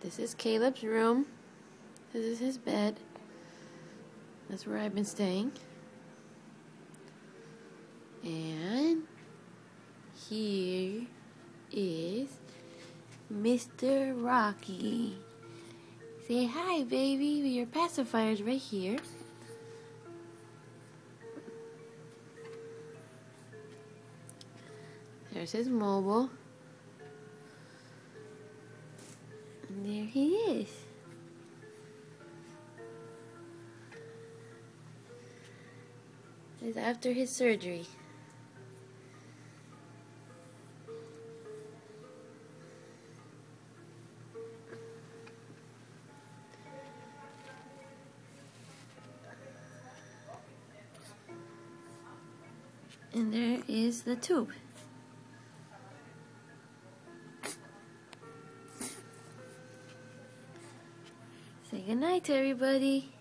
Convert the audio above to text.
This is Caleb's room. This is his bed. That's where I've been staying. And here is Mr. Rocky. Say hi, baby. Your pacifier's right here. There's his mobile. And there he is. It's after his surgery. And there is the tube. Say goodnight to everybody.